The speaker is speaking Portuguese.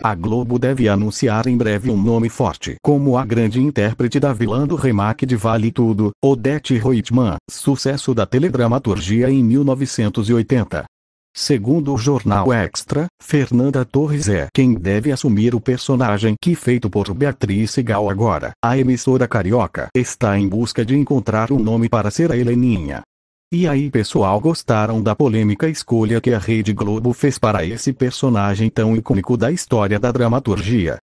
A Globo deve anunciar em breve um nome forte como a grande intérprete da vilã do remake de Vale Tudo, Odete Roitman, sucesso da teledramaturgia em 1980. Segundo o jornal Extra, Fernanda Torres é quem deve assumir o personagem que feito por Beatriz Segal agora. A emissora carioca está em busca de encontrar um nome para ser a Heleninha. E aí pessoal, gostaram da polêmica escolha que a Rede Globo fez para esse personagem tão icônico da história da dramaturgia?